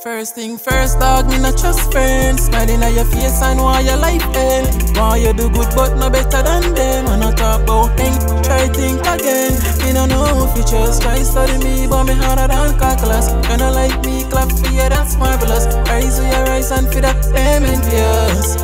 First thing first, dog, me not trust friends. Smiling at your face and why your life end. Why you do good but no better than them. I not talk about things, try think again. Me no know if you just try study me, but me harder than calculus. You not like me, clap for you, that's marvelous. Rise with your eyes and feel that them envious.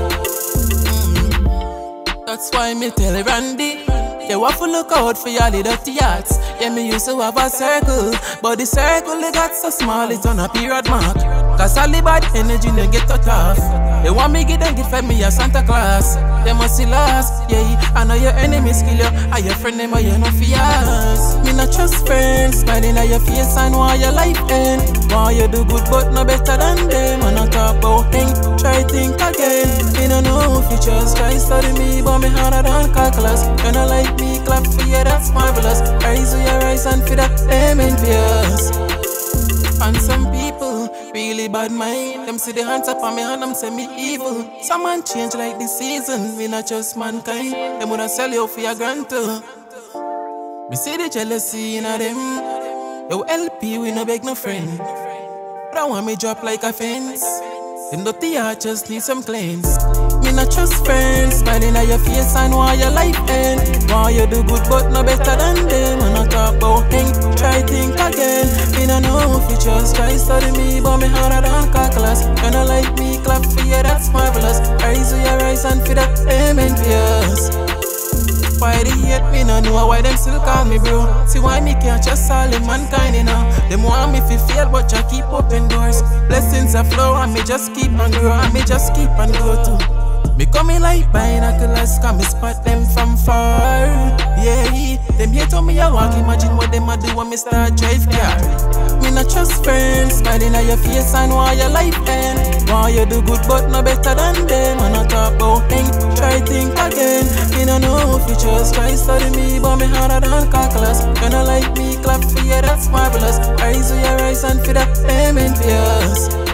That's why me tell Randy, you have to look out for your little dirty hearts. Yeah, me used to have a circle, but the circle they got so small, it's on a period mark. Cause all the bad energy they get cut off. They want me give them gift for me a Santa Claus. They must see lost, yeah. I know your enemies kill you, and your friend them are you no fears. Me not trust friends, smiling at your face and why your life end. Why you do good but no better than them. I not talk about things, try think again. Me no know if you just try study me, but me harder than calculus. You not like me, clap for you, that's marvelous. Rise with your eyes and feel that them envious. And some people really bad mind. Them see the hands up on me and them say me evil. Some man change like the season, we not just mankind. Them wanna sell you for your grant too. Me see the jealousy in them. Yo LP, we no beg no friend. But I want me drop like a fence. Them dirty heart just need some cleanse. Me not trust friends, smiling at your face and why your life end. Why you do good but no better than them. I not talk about things, try think again. Me no know if you just try study me, but me harder than calculus. You not like me, clap for you, that's marvelous. Rise with your eyes and feel that them envious. Why they hate me, no know why them still call me bro. See why me can't trust all the mankind, you know. Them want me to fail, but I keep open doors. Blessings are flow, and me just keep on grow, and me just keep on grow too. Me coming like binoculars, cause me spot them from far. Yeah, them hate on me I walk, imagine what them a do when me start drive car. Me not trust friends, smiling at your face and why your life end. Why you do good but no better than them. I not talk about things, try think again. Me no know if you just try study me, but me harder than calculus. You not like me, clap for you, that's marvelous. Rise with your eyes and feel that them envious.